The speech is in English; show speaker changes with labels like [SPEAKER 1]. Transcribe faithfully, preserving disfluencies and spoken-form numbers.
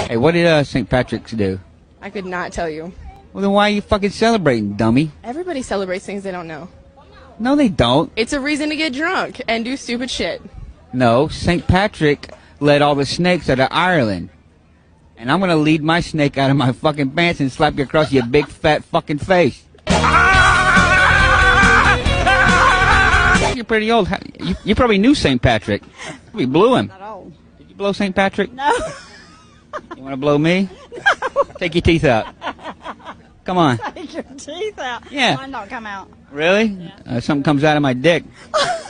[SPEAKER 1] Hey, what did uh, Saint Patrick's do?
[SPEAKER 2] I could not tell you.
[SPEAKER 1] Well, then why are you fucking celebrating, dummy?
[SPEAKER 2] Everybody celebrates things they don't know.
[SPEAKER 1] No, they don't.
[SPEAKER 2] It's a reason to get drunk and do stupid shit.
[SPEAKER 1] No, Saint Patrick led all the snakes out of Ireland. And I'm gonna lead my snake out of my fucking pants and slap you across your big fat fucking face. You're pretty old. You, you probably knew Saint Patrick. We blew him.
[SPEAKER 3] Not old.
[SPEAKER 1] Did you blow Saint Patrick?
[SPEAKER 3] No.
[SPEAKER 1] You wanna blow me?
[SPEAKER 3] No.
[SPEAKER 1] Take your teeth out. Come on.
[SPEAKER 3] Take your teeth out.
[SPEAKER 1] Yeah.
[SPEAKER 3] Mine don't come out.
[SPEAKER 1] Really?
[SPEAKER 3] Yeah.
[SPEAKER 1] Uh, something comes out of my dick.